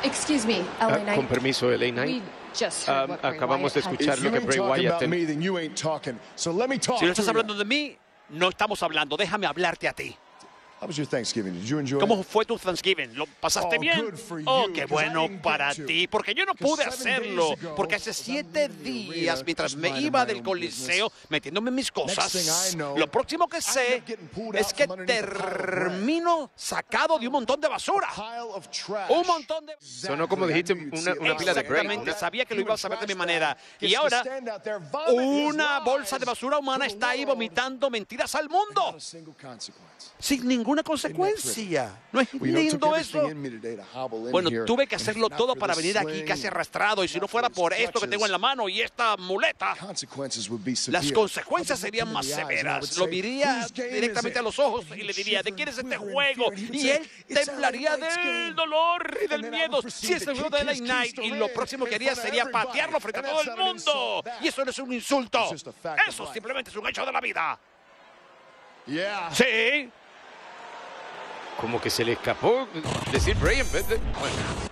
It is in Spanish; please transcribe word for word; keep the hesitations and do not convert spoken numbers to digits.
Excuse me, Ah, L A Knight. con permiso, L A Knight. We just Ah, heard what Bray acabamos de Wyatt had escuchar to lo If que you Bray ain't talking Wyatt... about me, then you ain't talking. So let me talk Si no to estás you. hablando de mí, no estamos hablando. Déjame hablarte a ti. How was your Thanksgiving? Did you enjoy it? ¿Cómo fue tu Thanksgiving? ¿Lo pasaste Oh, bien? good for you, Oh, qué 'cause I bueno didn't para get to. ti, porque yo no Because pude seven hacerlo. days ago, Porque hace as I'm siete leaving the días, arena, mientras just me minding iba my del own Coliseo, business. metiéndome en mis Next cosas, thing I know, lo próximo que I end sé up getting pulled es out que from underneath a pile of bread. termino sacado de un montón de basura. Pile of trash. Un montón de... Sonó como dijiste una, una pila de Bray. Exactamente, una- sabía que lo ibas a ver de mi manera. Y ahora, una bolsa de basura humana está ahí vomitando mentiras al mundo. Sin ninguna consecuencia. ¿No es lindo eso? Bueno, tuve que hacerlo todo para venir aquí casi arrastrado. Y si no fuera por esto que tengo en la mano y esta muleta, las consecuencias serían más severas. Lo miría directamente a los ojos y le diría, ¿de quién es este juego? Y él temblaría del dolor y del miedo. Si es el juego de L A Knight, y lo próximo que haría sería patearlo frente a todo el mundo. Y eso no es un insulto. Eso simplemente es un hecho de la vida. Sí. Como que se le escapó decir Bray en vez de... Bueno.